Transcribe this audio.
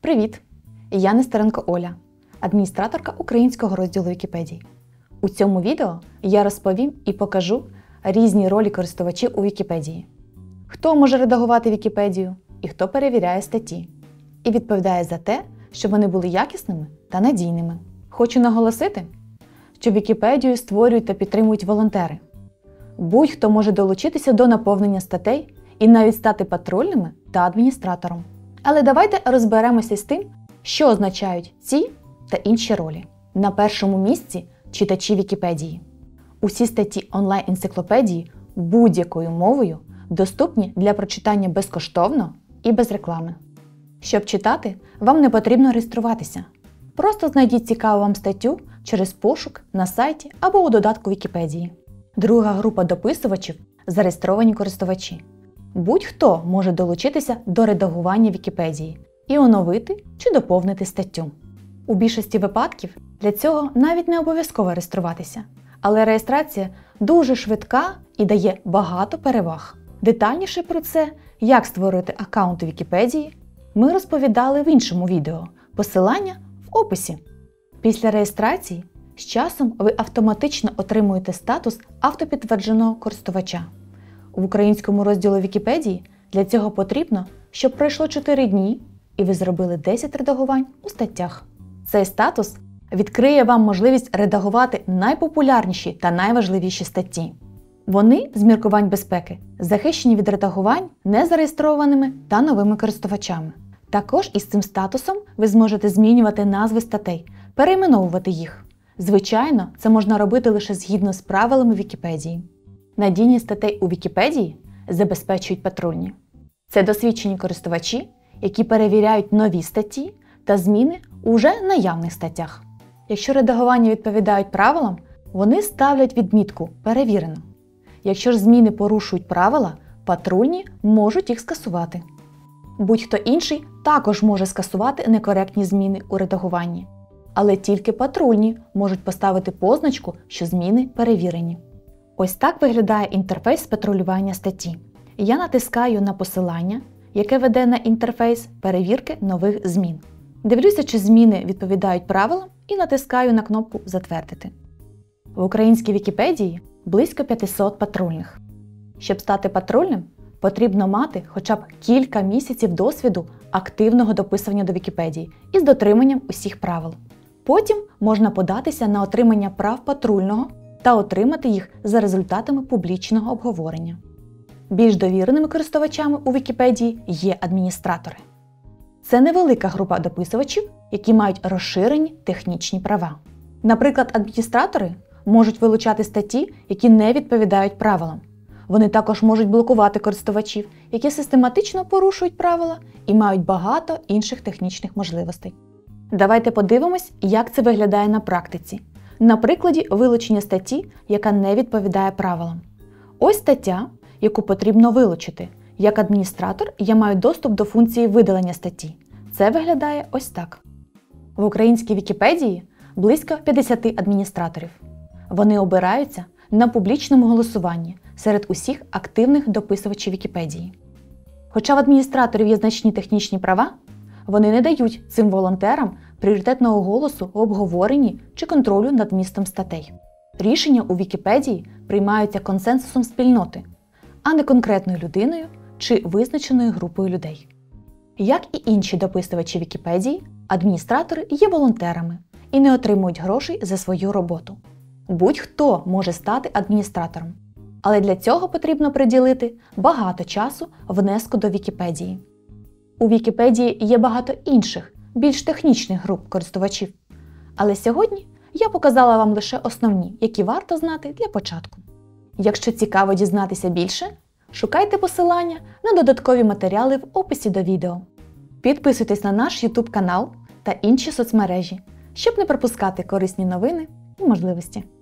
Привіт! Я Нестеренко Оля, адміністраторка українського розділу Вікіпедії. У цьому відео я розповім і покажу різні ролі користувачів у Вікіпедії. Хто може редагувати Вікіпедію і хто перевіряє статті. І відповідає за те, щоб вони були якісними та надійними. Хочу наголосити, що Вікіпедію створюють та підтримують волонтери. Будь-хто може долучитися до наповнення статей і навіть стати патрульними та адміністратором. Але давайте розберемося з тим, що означають ці та інші ролі. На першому місці читачі Вікіпедії. Усі статті онлайн-енциклопедії будь-якою мовою доступні для прочитання безкоштовно і без реклами. Щоб читати, вам не потрібно реєструватися. Просто знайдіть цікаву вам статтю через пошук на сайті або у додатку Вікіпедії. Друга група дописувачів – зареєстровані користувачі. Будь-хто може долучитися до редагування Вікіпедії і оновити чи доповнити статтю. У більшості випадків для цього навіть не обов'язково реєструватися, але реєстрація дуже швидка і дає багато переваг. Детальніше про це, як створити аккаунт у Вікіпедії, ми розповідали в іншому відео, посилання в описі. Після реєстрації з часом ви автоматично отримуєте статус автопідтвердженого користувача. В українському розділі Вікіпедії для цього потрібно, щоб пройшло 4 дні і ви зробили 10 редагувань у статтях. Цей статус відкриє вам можливість редагувати найпопулярніші та найважливіші статті. Вони, з міркувань безпеки, захищені від редагувань незареєстрованими та новими користувачами. Також із цим статусом ви зможете змінювати назви статей, перейменовувати їх. Звичайно, це можна робити лише згідно з правилами Вікіпедії. Надійність статей у Вікіпедії забезпечують патрульні. Це досвідчені користувачі, які перевіряють нові статті та зміни у вже наявних статтях. Якщо редагування відповідають правилам, вони ставлять відмітку «Перевірено». Якщо ж зміни порушують правила, патрульні можуть їх скасувати. Будь-хто інший також може скасувати некоректні зміни у редагуванні. Але тільки патрульні можуть поставити позначку, що зміни перевірені. Ось так виглядає інтерфейс патрулювання статті. Я натискаю на посилання, яке веде на інтерфейс перевірки нових змін. Дивлюся, чи зміни відповідають правилам і натискаю на кнопку «Затвердити». В українській Вікіпедії близько 500 патрульних. Щоб стати патрульним, потрібно мати хоча б кілька місяців досвіду активного дописування до Вікіпедії із дотриманням усіх правил. Потім можна податися на отримання прав патрульного та отримати їх за результатами публічного обговорення. Більш довіреними користувачами у Вікіпедії є адміністратори. Це невелика група дописувачів, які мають розширені технічні права. Наприклад, адміністратори можуть вилучати статті, які не відповідають правилам. Вони також можуть блокувати користувачів, які систематично порушують правила і мають багато інших технічних можливостей. Давайте подивимось, як це виглядає на практиці. На прикладі вилучення статті, яка не відповідає правилам. Ось стаття, яку потрібно вилучити. Як адміністратор я маю доступ до функції видалення статті. Це виглядає ось так. В українській Вікіпедії близько 50 адміністраторів. Вони обираються на публічному голосуванні серед усіх активних дописувачів Вікіпедії. Хоча в адміністраторів є значні технічні права, вони не дають цим волонтерам пріоритетного голосу в обговоренні чи контролю над містом статей. Рішення у Вікіпедії приймаються консенсусом спільноти, а не конкретною людиною чи визначеною групою людей. Як і інші дописувачі Вікіпедії, адміністратори є волонтерами і не отримують грошей за свою роботу. Будь-хто може стати адміністратором, але для цього потрібно приділити багато часу внеску до Вікіпедії. У Вікіпедії є багато інших, більш технічних груп користувачів, але сьогодні я показала вам лише основні, які варто знати для початку. Якщо цікаво дізнатися більше, шукайте посилання на додаткові матеріали в описі до відео. Підписуйтесь на наш YouTube канал та інші соцмережі, щоб не пропускати корисні новини і можливості.